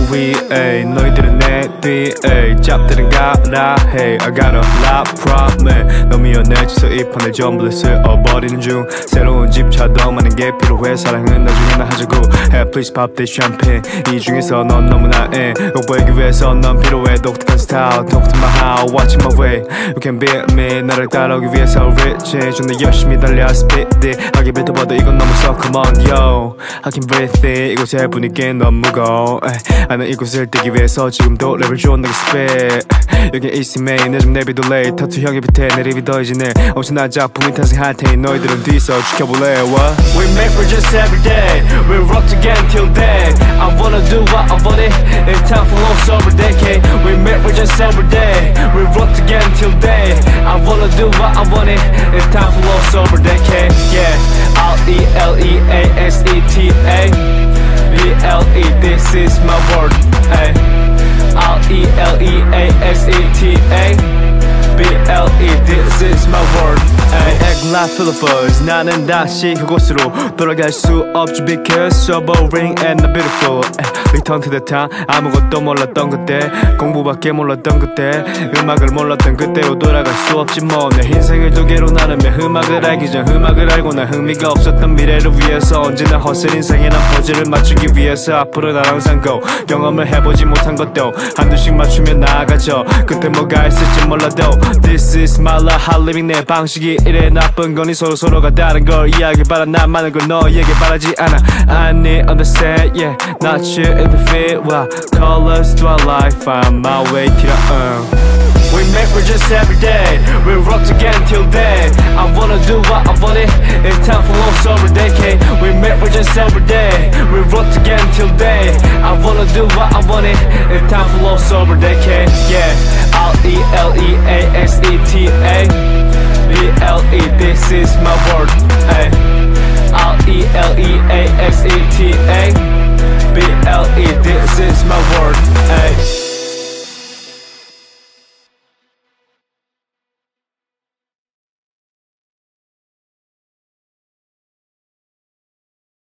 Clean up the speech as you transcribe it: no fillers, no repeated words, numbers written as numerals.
위에 너희들은 내 뒤에 잡들은 가라 hey I got a lot problem 너 미워내줘서 이 판을 전부 다 쓸어버리는 중 새로운 집 찾아 많은 게 필요해 사랑은 나중에 나 하자고 Hey please pop this champagne 이 중에서 넌 너무나 꼭 보이기 위해서 넌 필요해 독특한 스타일 Talk to my how watching my way You can beat me 나를 따라오기 위해서 rich 존나 열심히 달려 speed it 하기 뱉어봐도 이건 너무 써 come on yo I can breathe it 이곳의 분위기는 너무 무거워 나는 이곳을 뛰기 위해서 지금도 랩을 존나게 spit 여기 있음에 내 좀 내비둘래 타투 형의 빛에 내 립이 더해지네 엄청난 작품이 탄생할 테니 너희들은 뒤서 지켜볼래 what? We make bridges every day We rock together till day I wanna do what I want it It's time for lost over decade We make bridges every day We rock together till day I wanna do what I want it It's time for lost over decade Yeah R-E-L-E-A-S-E-T-A B-L-E this is my word R-E-L-E-A-S-E-T-A B-L-E this is my word Acting like Philippines 나는 다시 그곳으로 돌아갈 수 없지 because so boring and not beautiful Return to the time 아무것도 몰랐던 그때 공부밖에 몰랐던 그때 음악을 몰랐던 그때로 돌아갈 수 없지 뭐 내 인생을 두 개로 나누며 음악을 알기 전 음악을 알고 난 흥미가 없었던 미래를 위해서 언제나 헛슬 인생에 난 퍼즐을 맞추기 위해서 앞으로 난 항상 go 경험을 해보지 못한 것도 한두씩 맞추며 나아가죠 그때 뭐가 있을지 몰라도 This is my life hard living 내 방식이 이래 나쁜 거니 서로가 다른 걸 이야기 바라 나만은 걸 너에게 바라지 않아 I need understand yeah not you in the field while colors to our life find my way to the We make bridges every day We rock together till day I wanna do what I want it It's time for lost over decade We make bridges every day We rock together till day I wanna do what I want it It's time for lost over decade Yeah R-E-L-E-A-S-E-T-A B-L-E this is my word R-E-L-E-A-S-E-T-A